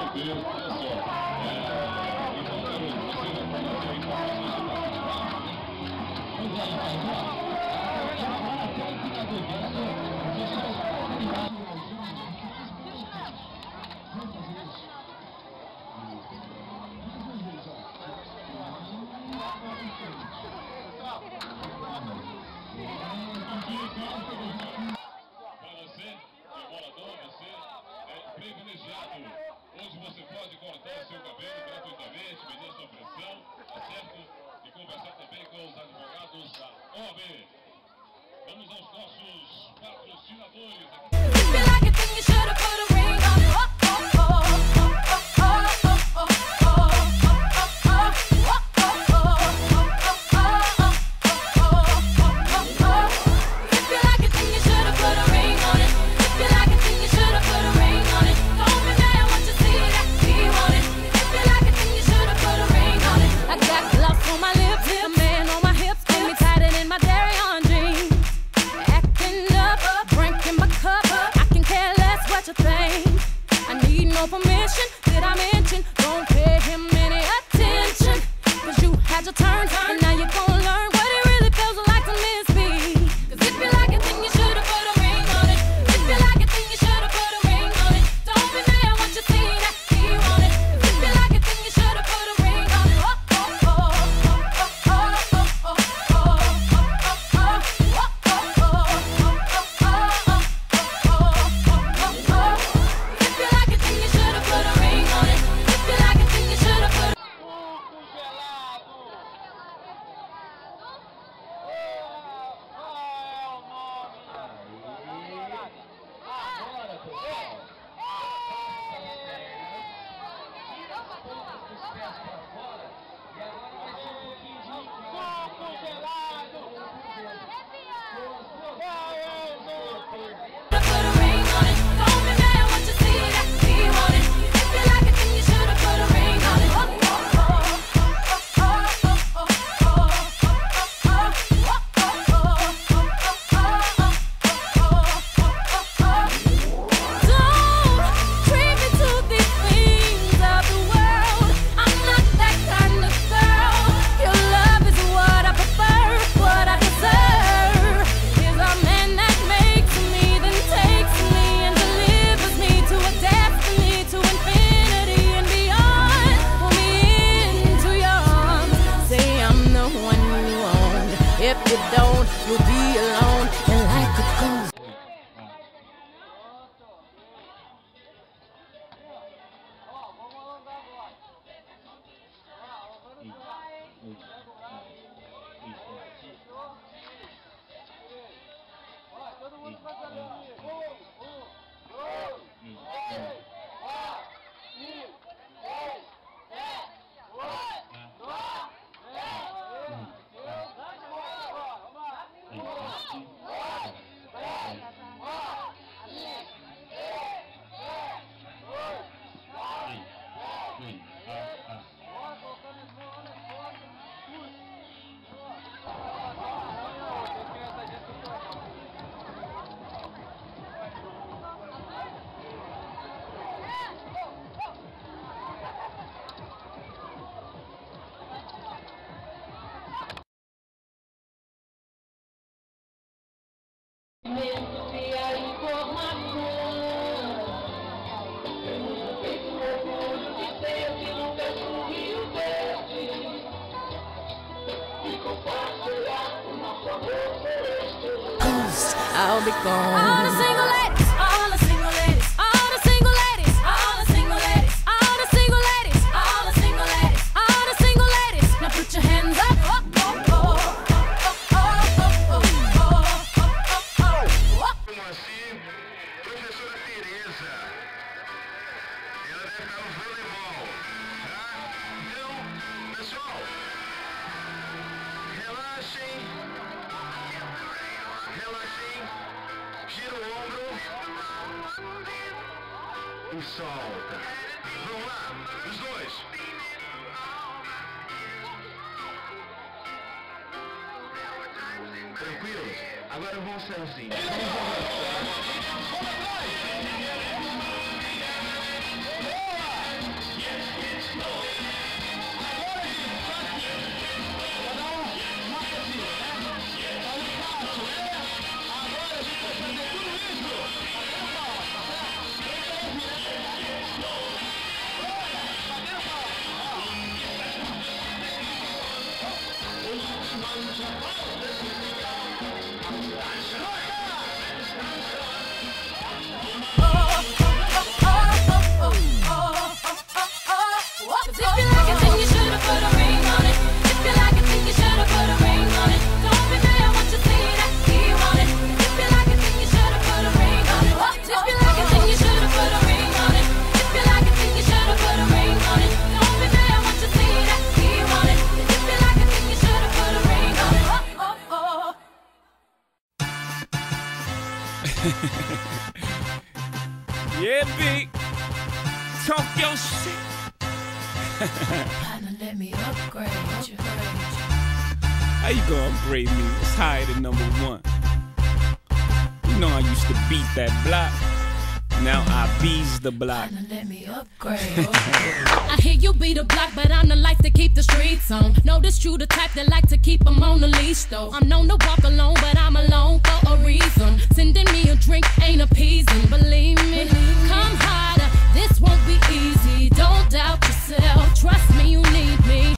Vamos aos nossos patrocinadores. No permission, did I mention? Don't pay him any attention, 'cause you had your turn, and now you're gonna learn what it really feels like to miss me. 'Cause if you like it, then you should've put a ring on it. If you like it, then you should've put a ring on it. Don't be mad once you see that he want it. 'Cause if you like it, then you should've put a ring on it. If you don't, you'll be alone, and like it goes. E a informação, temos no peito o orgulho de ser que nunca Rio Verde, e compartilhar o nosso amor celeste. I'll be gone. All the single ladies, all the single ladies, all the single ladies, all the single ladies, all the single ladies, all the single ladies, all the single ladies. Now put your hands up. Gira o ombro e solta. Vamos lá, os dois. Tranquilos? Agora vamos sair assim. Vamos abraçar. Yeah, big. Talk your shit. Partner, let me upgrade you. How you gonna upgrade me? It's higher than #1. You know I used to beat that block. Now I bees the block. Partner, let me upgrade. I hear you beat the block, but I'm the life to keep the streets on. Notice you the type that like to keep them on the leash, though. I'm known to walk alone, but I'm alone for a reason. Sending me a drink ain't appeasing, believe me. Come harder, this won't be easy. Don't doubt yourself, trust me, you need me.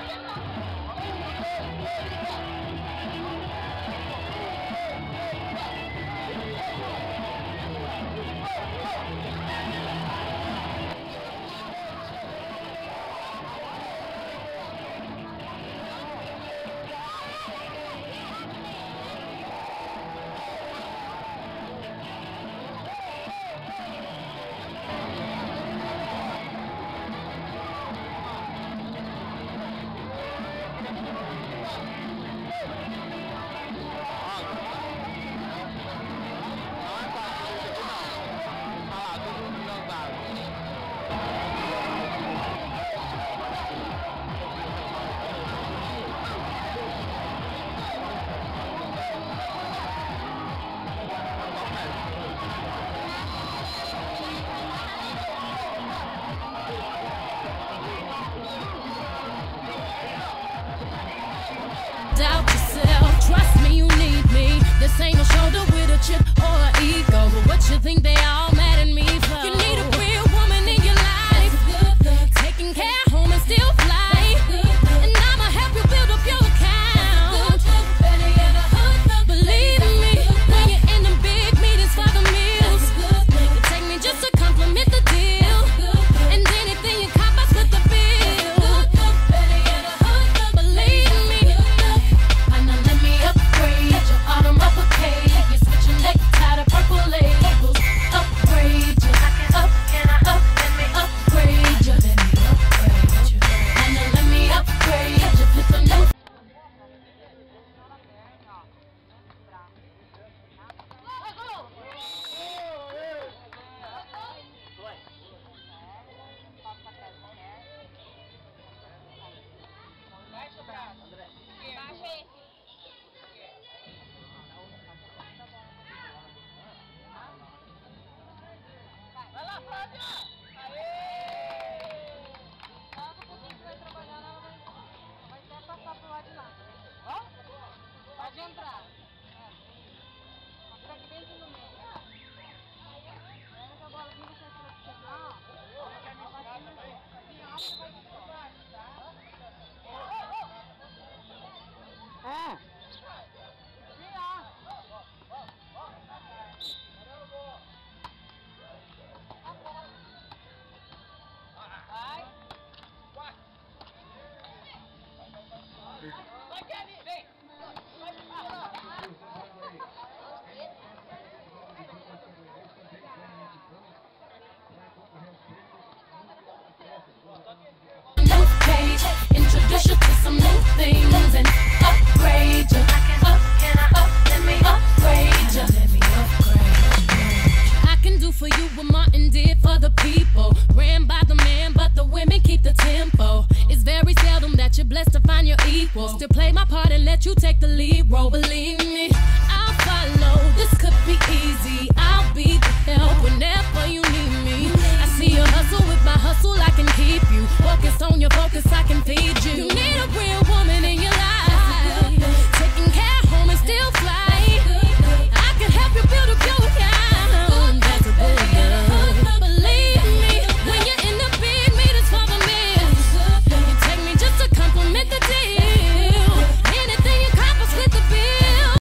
Doubt yourself, trust me, you need me. This ain't a shoulder with a chip or an ego. But what you think they all mad at me for? You need a real woman in your life. Taking care home and still fly. And I'ma help you build up your account. Believe me, when you're in them big meetings for the meals, you take me just to compliment the deal. And anything you cop, I split the bill. Believe me. Partner, let me upgrade your automobile cage. You're switching necktie to purple labels. Upgrade you. Let me upgrade you. Partner, let me upgrade you. Put some new. Pode entrar. Fica aqui dentro no meio. Pega a bola, vem você aqui pra chegar. New page, introduce you to some new things and upgrade you. Let me upgrade you. I can do for you what Martin did for the people. Ran by the man, but the women keep the tempo. It's very seldom that you're blessed to find your equal. Still play my part and let you take the lead role. Believe me.